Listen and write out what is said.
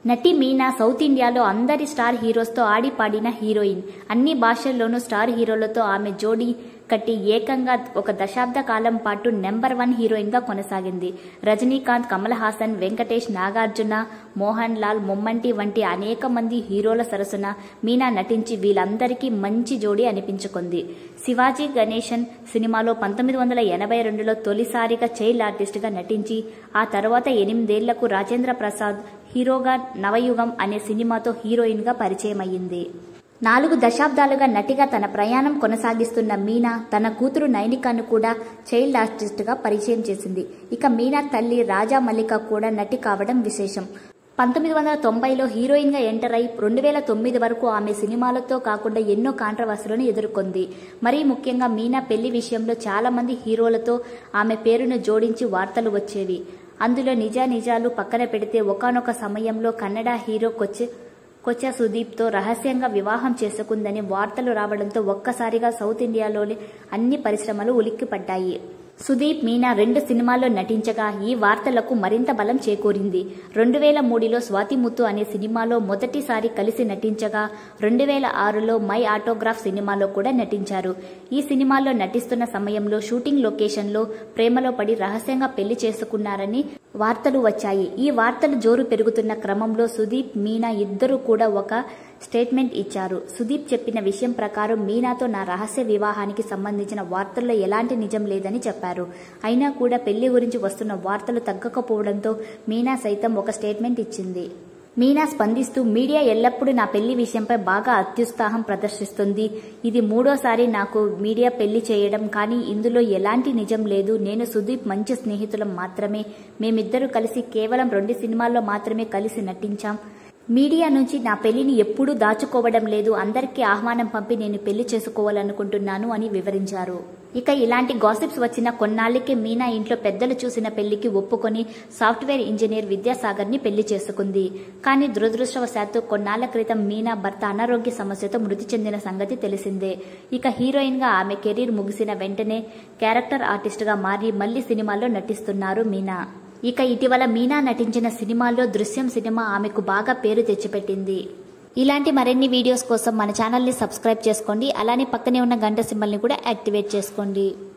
నటి మీనా సౌత్ ఇండియాలో అందరి స్టార్ హీరోస్తో ఆడిపాడిన హీరోయిన్. అన్ని భాషల్లోనూ స్టార్ హీరోలతో ఆమె జోడీ కట్టి ఏకంగా ఒక దశాబ్ద కాలం పాటు నెంబర్ 1 హీరోయిన్ గా కొనసాగింది. రజనీకాంత్, కమల్ హాసన్, వెంకటేష్, నాగార్జున, మోహన్ లాల్, మొమ్మంటి వంటి అనేక మంది హీరోల సరసన మీనా నటించి వీళ్ళందరికీ మంచి జోడీ అనిపించుకుంది. శివాజీ గణేశన్ సినిమాలో 1982లో తొలిసారిగా చైల్డ్ ఆర్టిస్ట్ గా నటించి ఆ తర్వాత 8 ఏళ్లకు రాజేంద్ర ప్రసాద్ హీరోగా నవయుగం అనే సినిమాతో హీరోయిన్ గా పరిచయమయ్యింది. 4 దశాబ్దాలుగా నటిగా తన ప్రయాణం కొనసాగిస్తున్న మీనా తన కూతురు నైనికాను కూడా చైల్డ్ ఆర్టిస్ట్ గా పరిచయం చేసింది. ఇక మీనా తల్లి రాజా మల్లిక కూడా నటి కావడం విశేషం. 1990లో హీరోయిన్ గా ఎంటర్ అయి 2009 వరకు ఆమె సినిమాలతో కాకుండా ఎన్నో కాంట్రవర్సీలను ఎదుర్కొంది. మరీ ముఖ్యంగా మీనా పెళ్లి విషయంలో చాలా మంది హీరోలతో ఆమె పేరును జోడించి వార్తలు వచ్చేవి. అందులో నిజాలు పక్కన పెడితే ఒకానొక సమయంలో కన్నడ హీరో కొచ్చ సుదీప్తో రహస్యంగా వివాహం చేసుకుందని వార్తలు రావడంతో ఒక్కసారిగా సౌత్ ఇండియాలోని అన్ని పరిశ్రమలు ఉలిక్కిపడ్డాయి. సుదీప్, మీనా 2 సినిమాల్లో నటించగా ఈ వార్తలకు మరింత బలం చేకూరింది. 2003లో స్వాతి ముత్తు అనే సినిమాలో మొదటిసారి కలిసి నటించగా 2006లో మై ఆటోగ్రాఫ్ సినిమాలో కూడా నటించారు. ఈ సినిమాలో నటిస్తున్న సమయంలో షూటింగ్ లొకేషన్లో ప్రేమలో పడి రహస్యంగా పెళ్లి చేసుకున్నారని వార్తలు వచ్చాయి. ఈ వార్తలు జోరు పెరుగుతున్న క్రమంలో సుదీప్, మీనా ఇద్దరు కూడా ఒక స్టేట్మెంట్ ఇచ్చారు. సుదీప్ చెప్పిన విషయం ప్రకారం మీనాతో నా రహస్య వివాహానికి సంబంధించిన వార్తల్లో ఎలాంటి నిజం లేదని చెప్పారు. అయినా కూడా పెళ్లి గురించి వస్తున్న వార్తలు తగ్గకపోవడంతో మీనా సైతం ఒక స్టేట్మెంట్ ఇచ్చింది. మీనా స్పందిస్తూ, మీడియా ఎల్లప్పుడూ నా పెళ్లి విషయంపై బాగా అత్యుత్సాహం ప్రదర్శిస్తుంది. ఇది 3వసారి నాకు మీడియా పెళ్లి చేయడం, కానీ ఇందులో ఎలాంటి నిజం లేదు. నేను సుదీప్ మంచి స్నేహితులం మాత్రమే. మేమిద్దరూ కలిసి కేవలం 2 సినిమాల్లో మాత్రమే కలిసి నటించాం. మీడియా నుంచి నా పెళ్లిని ఎప్పుడూ దాచుకోవడం లేదు. అందరికీ ఆహ్వానం పంపి నేను పెళ్లి చేసుకోవాలనుకుంటున్నాను అని వివరించారు. ఇక ఇలాంటి గాసిప్స్ వచ్చిన కొన్నాళ్లకే మీనా ఇంట్లో పెద్దలు చూసిన పెళ్లికి ఒప్పుకొని సాఫ్ట్వేర్ ఇంజనీర్ విద్యాసాగర్ ని పెళ్లి చేసుకుంది. కానీ దురదృష్టవశాత్తు కొన్నాళ్ల క్రితం మీనా భర్త అనారోగ్య సమస్యతో మృతి చెందిన సంగతి తెలిసిందే. ఇక హీరోయిన్ గా ఆమె కెరీర్ ముగిసిన వెంటనే క్యారెక్టర్ ఆర్టిస్ట్ గా మారి మళ్లీ సినిమాల్లో నటిస్తున్నారు మీనా. ఇక ఇటీవల మీనా నటించిన సినిమాల్లో దృశ్యం సినిమా ఆమెకు బాగా పేరు తెచ్చిపెట్టింది. ఇలాంటి మరిన్ని వీడియోస్ కోసం మన ఛానల్ని సబ్స్క్రైబ్ చేసుకోండి. అలానే పక్కనే ఉన్న గంట సింబల్ని కూడా యాక్టివేట్ చేసుకోండి.